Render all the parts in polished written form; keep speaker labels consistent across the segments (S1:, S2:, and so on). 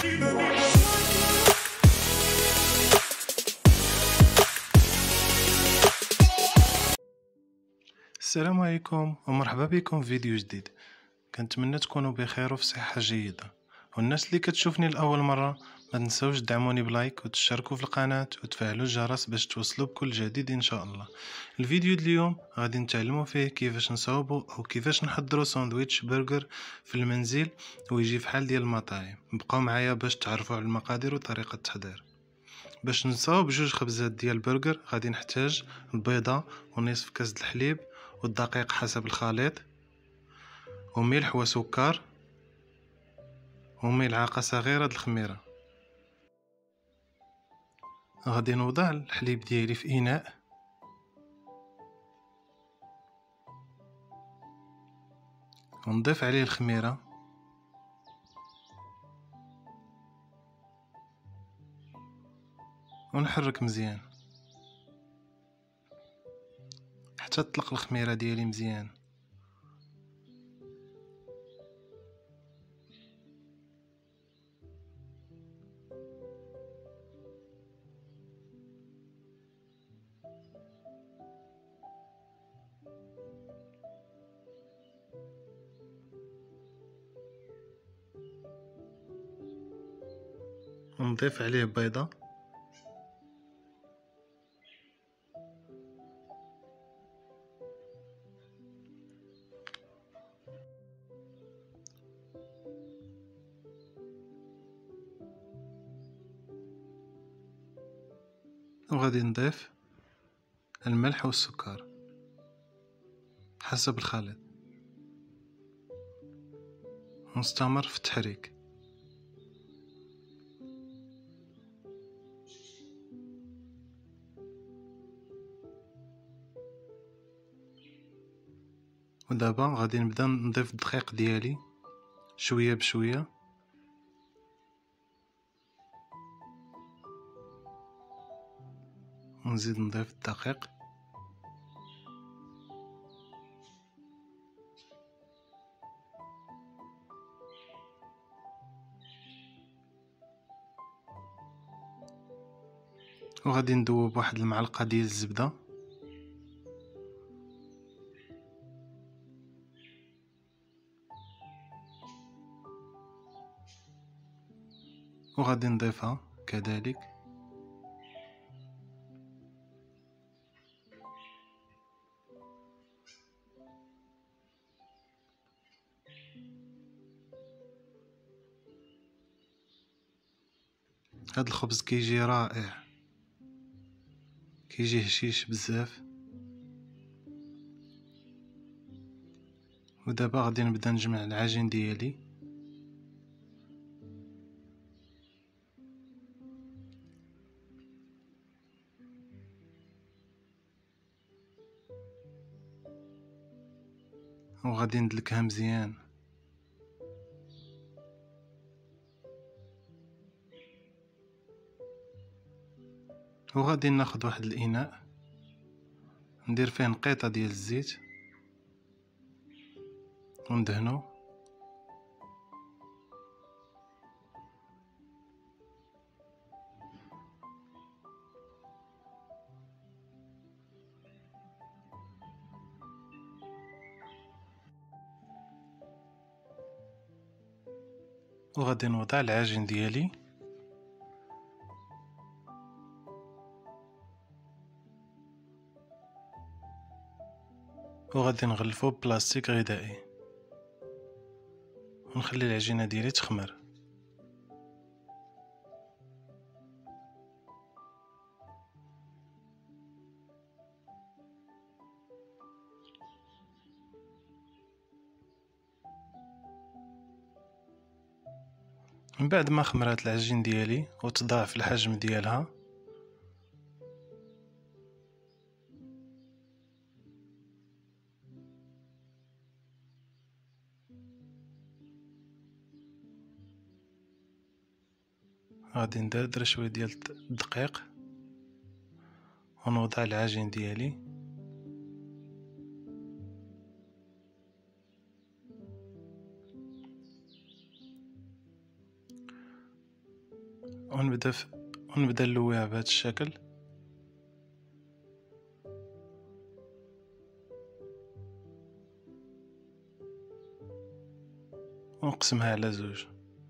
S1: السلام عليكم ومرحبا بكم في فيديو جديد. كنتمنى تكونوا بخير وفي صحة جيدة، والناس اللي كتشوفني لأول مرة ما تنسوش تدعموني بلايك وتشتركوا في القناة وتفعلوا الجرس باش توصلوا بكل جديد ان شاء الله. الفيديو ديال اليوم غادي نتعلموا فيه كيفاش نصاوبوا او كيفاش نحضروا ساندويتش برجر في المنزل ويجي فحال ديال المطاعم. بقاو معايا باش تعرفوا على المقادير وطريقة التحضير. باش نصاوب جوج خبزات ديال البرجر غادي نحتاج البيضة ونصف كاس د الحليب والدقيق حسب الخليط وملح وسكر وملعقة صغيرة د الخميرة. غادي نوضع الحليب ديالي في إناء ونضيف عليه الخميرة ونحرك مزيان حتى تطلق الخميرة ديالي مزيان. ونضيف عليه بيضة وغادي نضيف الملح والسكر حسب الخليط ونستمر في التحريك. ودابا غادي نبدا نضيف الدقيق ديالي شويه بشويه ونزيد نضيف الدقيق وغادي ندوب واحد المعلقه ديال الزبده وغادي نضيفها كذلك هاد الخبز كيجي رائع، كيجي هشيش بزاف. ودابا غادي نبدا نجمع العجين ديالي وغادي ندلكها مزيان. وغادي ناخد واحد الاناء ندير فيه نقيطه ديال الزيت وندهنو وغادي نوضع العجين ديالي وغادي نغلفو ببلاستيك غذائي ونخلي العجينه ديالي تخمر. من بعد ما خمرات العجين ديالي وتضاعف الحجم ديالها غادي ندردر شويه ديال الدقيق ونوضع العجين ديالي ونبدا نلويها بهذا الشكل. ونقسمها على زوج.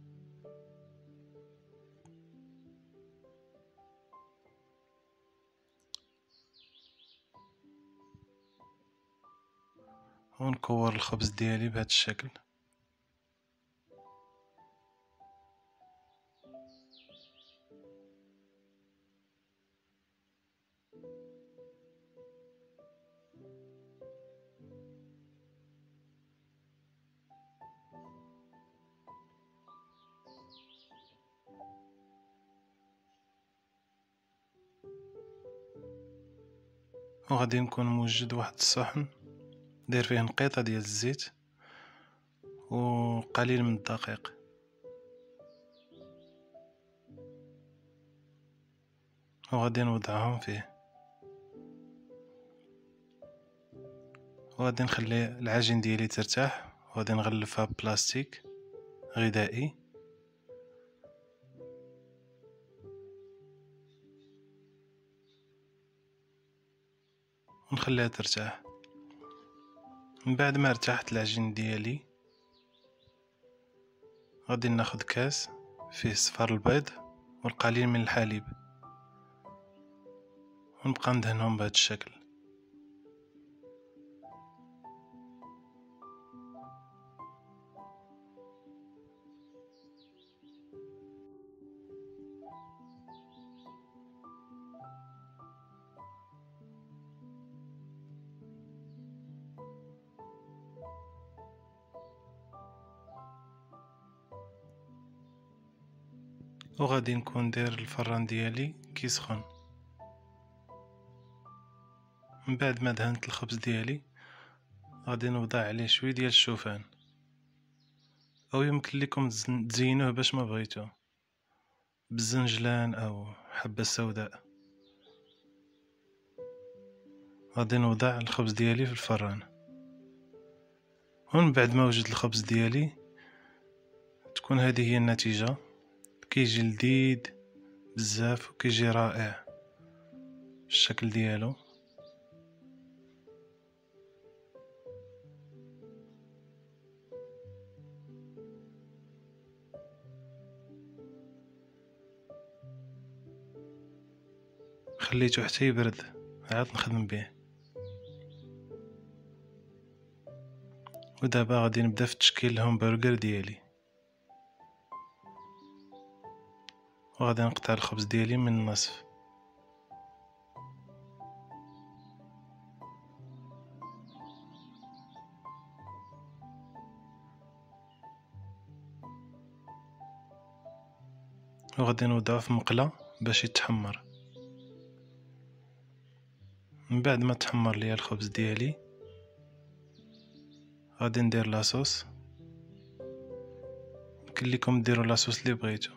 S1: ونكور الخبز ديالي بهذا الشكل. وغادي نكون موجد واحد الصحن داير فيه نقيطه ديال الزيت وقليل من الدقيق. وغادي نوضعهم فيه، وغادي نخلي العجين ديالي ترتاح، وغادي نغلفها ببلاستيك غذائي. ونخليها ترتاح. من بعد ما ارتاحت العجين ديالي غادي ناخد كاس فيه صفار البيض والقليل من الحليب، ونبقى ندهنهم بهذا الشكل. وغادي نكون داير الفران ديالي كيسخن. من بعد ما دهنت الخبز ديالي غادي نوضع عليه شويه ديال الشوفان، او يمكن لكم تزينوه باش ما بغيتو بالزنجلان او حبه سوداء. غادي نوضع الخبز ديالي في الفران. ومن بعد ما وجد الخبز ديالي تكون هذه هي النتيجه. كيجي لذيذ بزاف وكيجي رائع الشكل ديالو. خليته حتى يبرد عاد نخدم به. ودابا غادي نبدا في تشكيل الهمبرغر ديالي. وغادي نقطع الخبز ديالي من النصف. وغادي نوضعه في مقله باش يتحمر. من بعد ما تحمر ليا الخبز ديالي غادي ندير لاصوص. يمكن لكم ديروا لاصوص اللي بغيتو.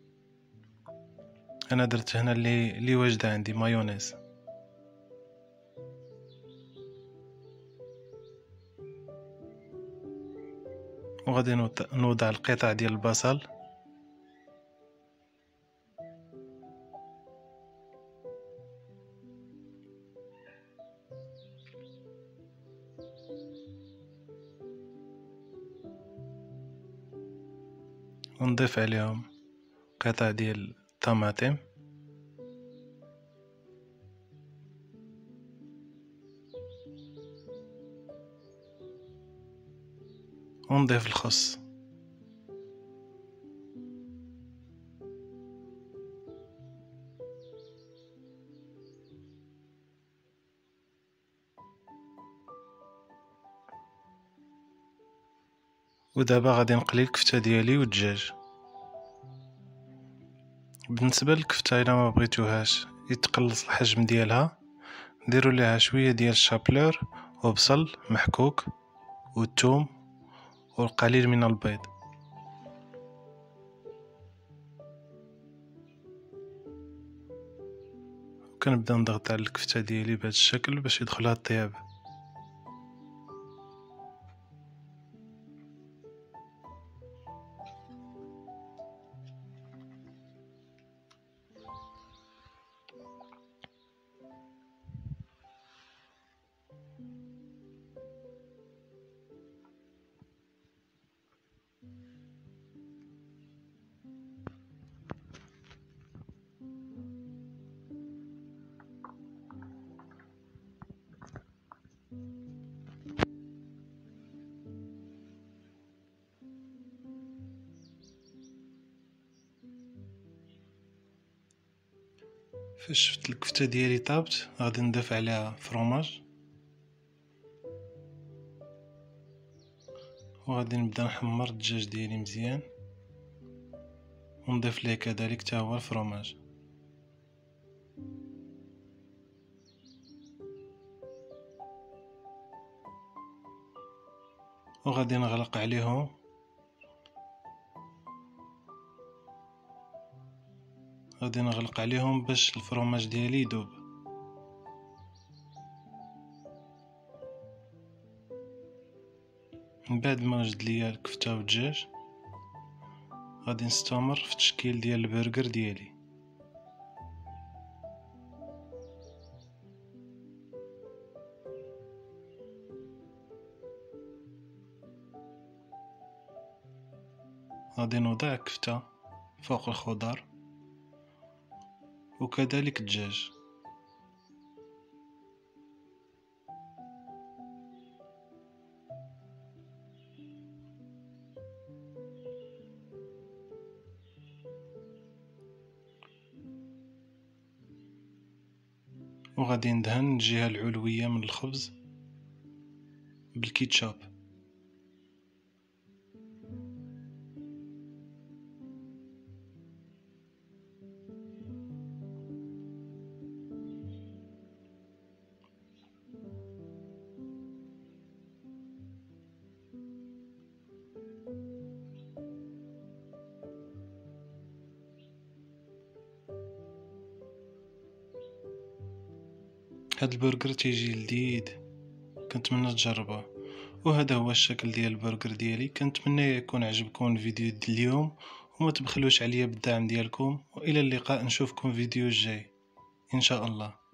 S1: انا درت هنا اللي واجده عندي مايونيز. وغادي نوضع القطع ديال البصل ونضيف عليهم قطع ديال الطماطم ونضيف الخس. ودابا غادي نقلي الكفته ديالي والدجاج. بالنسبه للكفته الا ما بغيتوهاش يتقلص الحجم ديالها ديروا ليها شويه ديال الشابلور وبصل محكوك والثوم والقليل من البيض. كنبدا نضغط على الكفته ديالي بهذا الشكل باش يدخلها الطياب. فاش شفت الكفتة ديالي طابت غادي نضيف عليها فرomاج وغادي نبدا نحمر الدجاج ديالي مزيان ونضيف ليه كذلك حتى هو الفرomاج وغادي نغلق عليهم باش الفرomاج ديالي يذوب. من بعد ما وجد ليا الكفتة والدجاج غادي نستمر في التشكيل ديال البرجر ديالي. غادي نوضع كفتة فوق الخضار وكذلك الدجاج. وغادي ندهن الجهة العلوية من الخبز بالكيتشاب. هاد البرجر تيجي لذيذ، كنتمنى تجربوه. وهذا هو الشكل ديال البرجر ديالي. كنتمنى يكون عجبكم الفيديو ديال اليوم وما تبخلوش عليا بالدعم ديالكم، والى اللقاء، نشوفكم فيديو الجاي ان شاء الله.